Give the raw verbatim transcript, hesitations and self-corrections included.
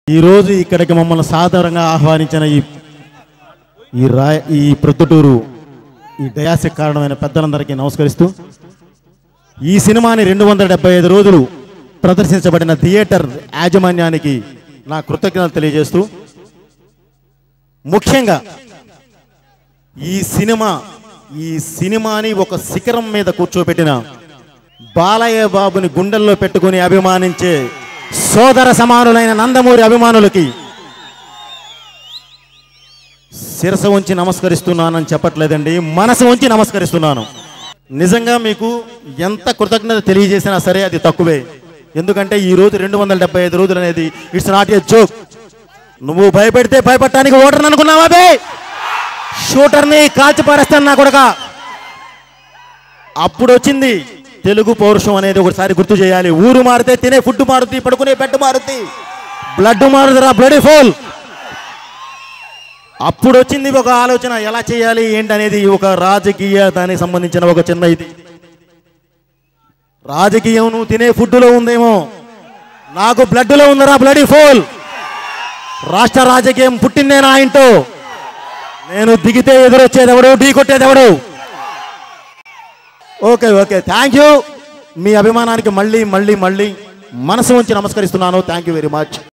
ఈ రోజు ఇక్కడికి మమ్మల్ని సాధారణంగా ఆహ్వానించిన ఈ ఈ రా ఈ ప్రొద్దుటూరు ఈ డయాసిక్ కారణమైన పెద్దలందరికీ నమస్కరిస్తూ ఈ సినిమాని రెండు వందల డెబ్బై ఐదు రోజులు ప్రదర్శించబడిన థియేటర్ యాజమాన్యానికి నా కృతజ్ఞతలు తెలియజేస్తూ ముఖ్యంగా ఈ సినిమా ఈ సినిమాని ఒక శిఖరం మీద కూర్చోబెట్టిన బాలయ్య బాబుని గుండెల్లో పెట్టుకుని అభిమానించే సోదర సమానులైన నందమూరి అభిమానులకి శిరస ఉంచి నమస్కరిస్తున్నానని చెప్పట్లేదండి, మనసు ఉంచి నమస్కరిస్తున్నాను. నిజంగా మీకు ఎంత కృతజ్ఞత తెలియజేసినా సరే అది తక్కువే. ఎందుకంటే ఈ రోజు రెండు వందల డెబ్బై ఐదు రోజులు అనేది ఇట్స్ నాట్ ఏ జోక్. నువ్వు భయపెడితే భయపడటానికి ఓటర్ని అనుకున్నావా బే? షూటర్ని కాల్చి పారేస్తాను నా కొడక. అప్పుడు వచ్చింది తెలుగు పౌరుషం అనేది. ఒకసారి గుర్తు చేయాలి. ఊరు మారితే తినే ఫుడ్ మారుతుంది, పడుకునే బెడ్ మారుతుంది, బ్లడ్ మారుతురా బ్లడీ ఫోల్. అప్పుడు వచ్చింది ఒక ఆలోచన, ఎలా చేయాలి ఏంటి అనేది. ఒక రాజకీయ దానికి సంబంధించిన ఒక చిన్న ఇది. రాజకీయం నువ్వు తినే ఫుడ్లో ఉందేమో, నాకు బ్లడ్లో ఉందరా బ్లడీ ఫోల్. రాష్ట్ర రాజకీయం పుట్టిందే నా ఇంటో. నేను దిగితే ఎదురొచ్చేది ఎవడు, ఢీ కొట్టేది ఎవడు. Okay okay thank you. మీ అభిమానానికి మళ్ళీ మళ్ళీ మళ్ళీ మనసు ఉంచి నమస్కరిస్తున్నాను. Thank you very much.